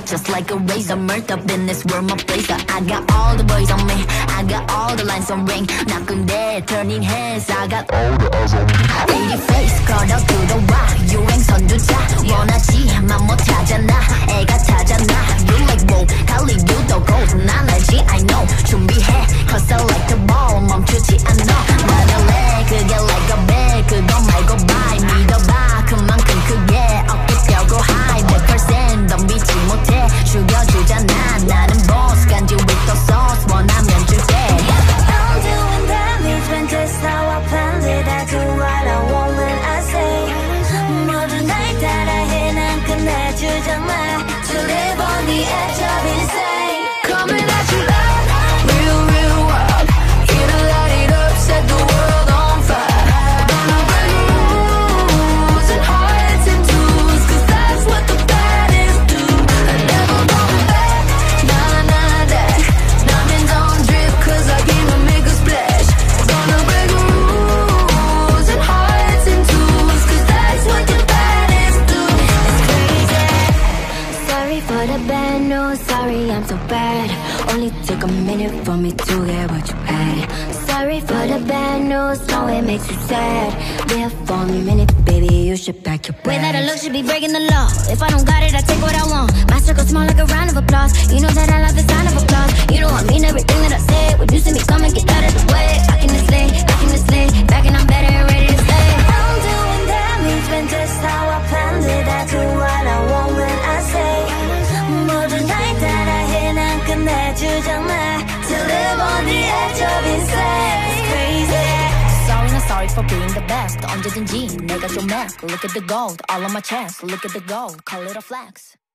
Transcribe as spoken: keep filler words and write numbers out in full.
just like a razor. Murked up in this world, my blazer. I got all the boys on me, I got all the lines on ring. 나 근데 turning heads, I got all the eyes on me. Baby face, 걸어 들어와 유행 선두자. 원하지만 못하잖아, 애 같아잖아. You like whoa, 달리 유도 gold. 난 알지, I know. 준비해, cause I like the ball. 멈추지 않아, 나는 내 그게 like a bag. 그거 말고 bye, 믿어봐 그만큼 크게 어깨 펴고 high. 백 퍼센트 덤비지 못해, 죽여주잖아. 나는 boss, 간지 with the sauce. 원하면 줄게. I'm doing damage when that's how I planned it. I do what I want when I say. 모두 날 따라해, 난 끝내주잖아. To live on the edge of insane. Coming at you loud, real, real wild. Here to light it up, set the world on fire. Gonna break rules and hearts in twos, cause that's what the baddest do. Never going back, nah, nah, that. Diamonds on drip, cause I came to make a splash. Gonna break rules and hearts in twos, cause that's what the baddest do. It's crazy. Sorry for the bad news, sorry I'm so bad. Only took a minute for me to get what you had. Sorry for the bad news, no it makes you sad. Live for a minute, baby, you should pack your bags. Way that I look should be breaking the law. If I don't got it, I take what I want. My circle small like a round of applause. You know that I love the sound of applause. You know I mean everything that I say. When you see me come and get out of the way. I can this lay, I can this lay. Back and I'm better and ready to stay. I'm doing damage when just how I planned it. I do what I want when I say. 모두 날 따라해, 난 끝내주잖아. To live on the edge of insane. It's crazy. Sorry, not sorry for being the best. 언제든지 내가 좀 Mac. Look at the gold, all on my chest. Look at the gold, call it a flex.